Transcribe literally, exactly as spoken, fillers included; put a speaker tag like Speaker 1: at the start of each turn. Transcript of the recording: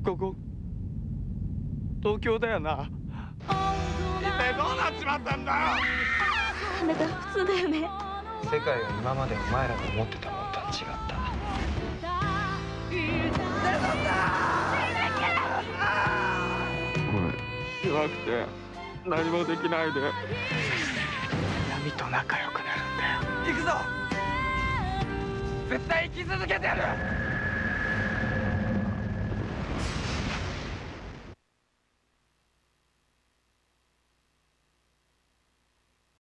Speaker 1: ここ東京だよな。一体どうなっちまったんだよ。
Speaker 2: あなた普通だよね。
Speaker 3: 世界は今までお前らが思ってたものとは違った。
Speaker 1: 俺弱くて何もできないで
Speaker 3: 闇と仲良くなるんだよ。
Speaker 1: 行くぞ。絶対生き続けてやる。